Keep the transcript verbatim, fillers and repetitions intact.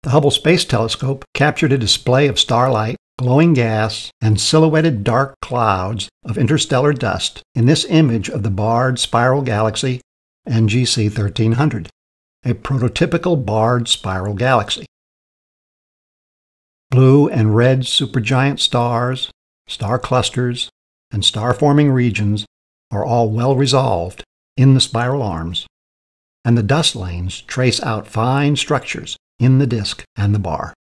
The Hubble Space Telescope captured a display of starlight, glowing gas, and silhouetted dark clouds of interstellar dust in this image of the barred spiral galaxy N G C thirteen hundred, a prototypical barred spiral galaxy. Blue and red supergiant stars, star clusters, and star-forming regions are all well resolved in the spiral arms, and the dust lanes trace out fine structures in the disk and the bar.